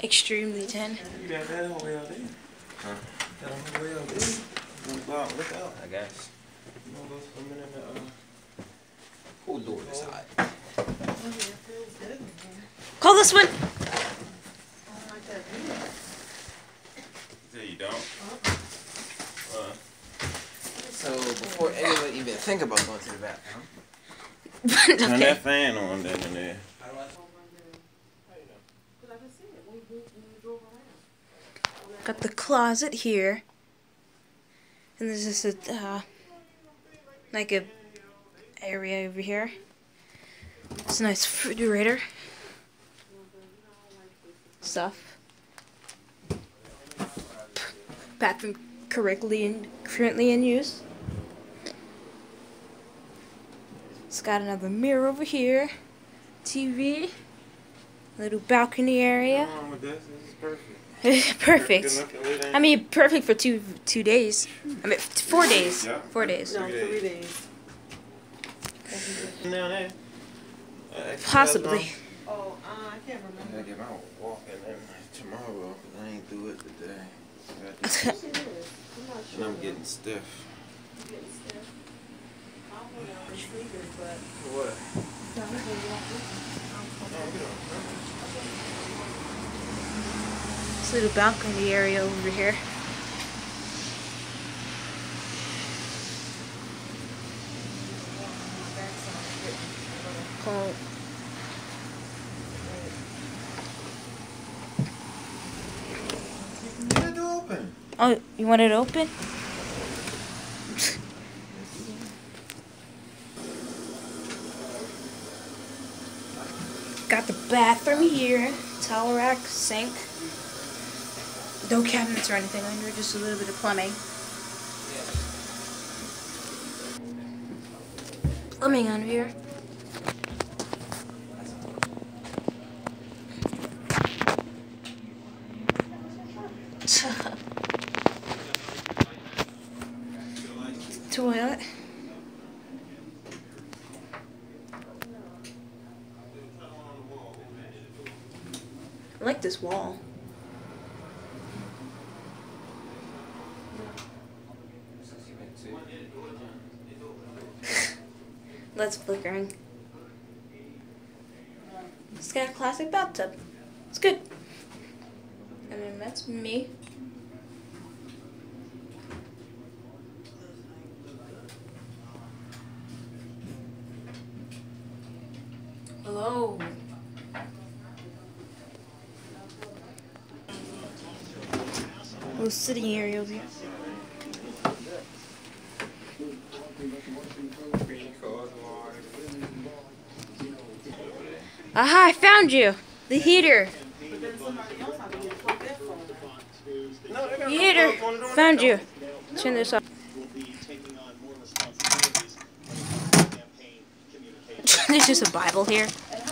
Extremely 10. You got that whole way out there. Huh? Got a whole way out there. You wanna go out and look out? I guess. You wanna go swim in the Who door this side? Call this one. Yeah, you don't. So before anyone even think about going to the bathroom, Turn Okay. that fan on then and there. Got the closet here. And there's just a, like a area over here. It's a nice refrigerator. Stuff. Bathroom currently in use. It's got another mirror over here. TV. Little balcony area. What's wrong with this? This is perfect. Perfect. Good looking, lady, ain't I mean, perfect for two days. I mean, 4 days. Yeah. 4 days. No, 3 days. it? Down there. Possibly. Oh, I can't remember. I get out walking in tomorrow, but I ain't do it today. Yes, it is. I'm not And sure. I'm getting stiff. I'm getting stiff. I don't know if I'm sleeping, but What? no, I'm gonna walk This little balcony area over here. Cool. Get it open. Oh, you want it open? Got the bathroom here. Towel rack, sink. No cabinets or anything under, just a little bit of plumbing. Plumbing under here. Toilet. I like this wall. That's flickering. It's got a classic bathtub. It's good. And then that's me. Hello. Little sitting area over here. Aha, I found you! The heater. The heater. Found you. Turn this off. There's just a Bible here.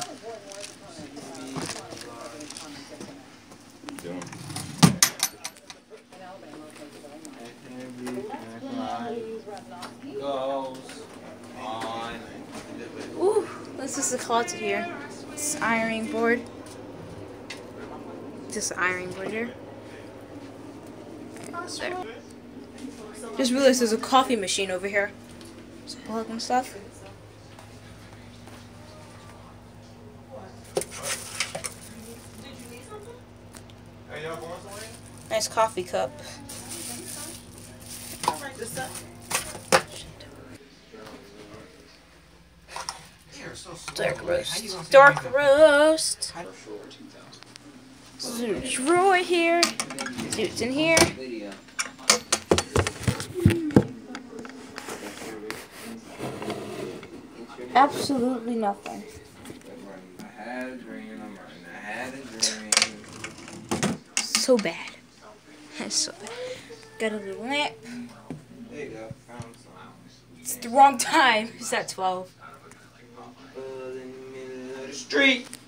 Ooh, this is the closet here. This ironing board. Just an ironing board here. There. Just realized there's a coffee machine over here. Just plug and stuff. Nice coffee cup. Dark roast. Dark roast. There's a drawer here. Suits in here. Absolutely nothing. So bad. That's so bad. Got a little lamp. there you go. Found some. It's the wrong time. It's at 12. In the middle of the street.